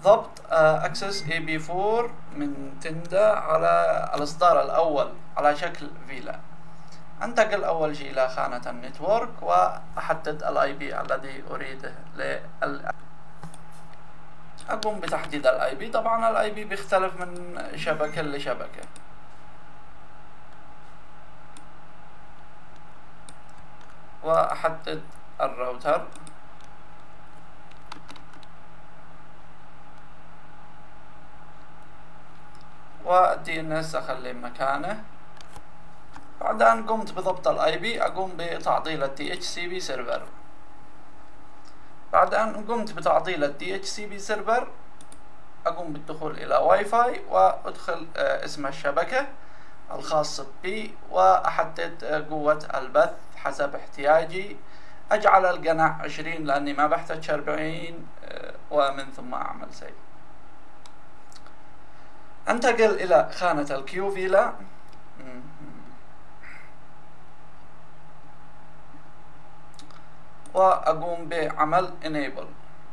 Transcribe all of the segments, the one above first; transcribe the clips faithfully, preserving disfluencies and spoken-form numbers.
ضبط اكسس اي بي فور من تندا على الاصدار الاول على شكل فيلان. انتقل اول شيء الى خانة النتورك واحدد الاي بي الذي اريده لل اقوم بتحديد الاي بي. طبعا الاي بي بيختلف من شبكة لشبكة. واحدد الراوتر والدي ان اس اخليه مكانه. بعد ان قمت بضبط الاي بي اقوم بتعطيل الدي اتش سي بي سيرفر. بعد ان قمت بتعطيل الدي اتش سي بي سيرفر اقوم بالدخول الى واي فاي وادخل اسم الشبكة الخاص بي واحدد قوة البث حسب احتياجي. اجعل القناع عشرين لاني ما بحتاج اربعين ومن ثم اعمل سيف. انتقل الى خانة الكيو فيلا واقوم بعمل enable.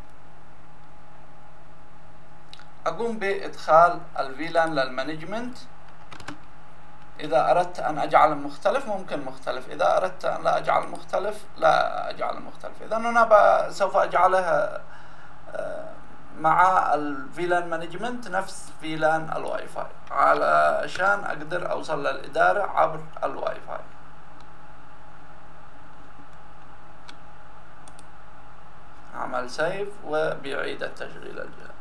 اقوم بادخال الفيلان للمانجمنت. اذا اردت ان اجعل مختلف ممكن مختلف، اذا اردت ان لا اجعل مختلف لا اجعل مختلف. اذا انا سوف اجعلها مع الفيلان مانجمنت نفس فيلان الواي فاي علشان اقدر اوصل للادارة عبر الواي فاي. اعمل سيف وبيعيد التشغيل الجهاز.